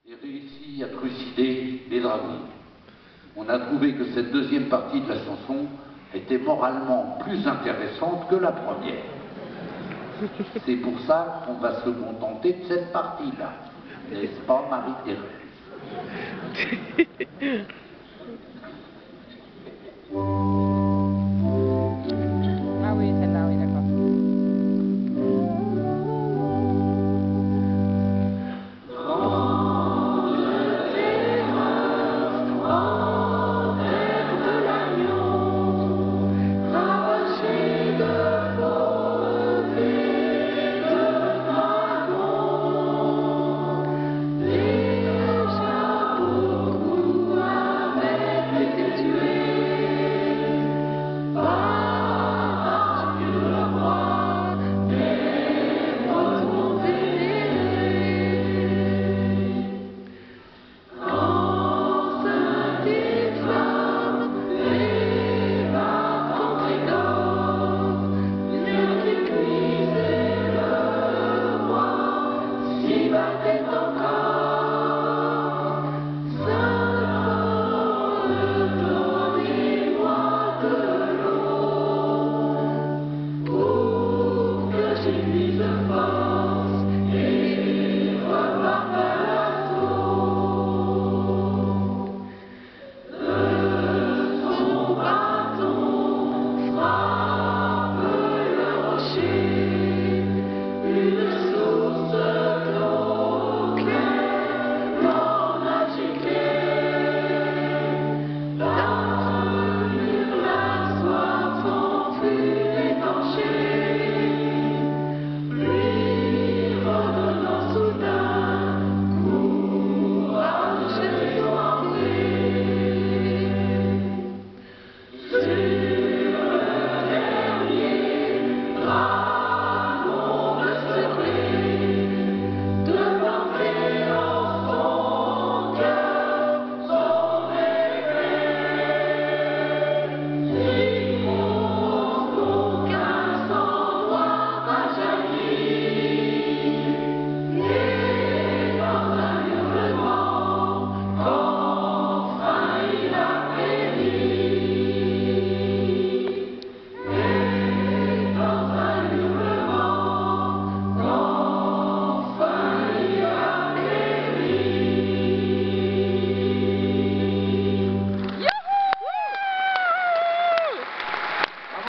et réussi à trucider les dragons. On a trouvé que cette deuxième partie de la chanson était moralement plus intéressante que la première. C'est pour ça qu'on va se contenter de cette partie-là. N'est-ce pas, Marie-Thérèse? Ah oui, celle-là, oui, d'accord. Si va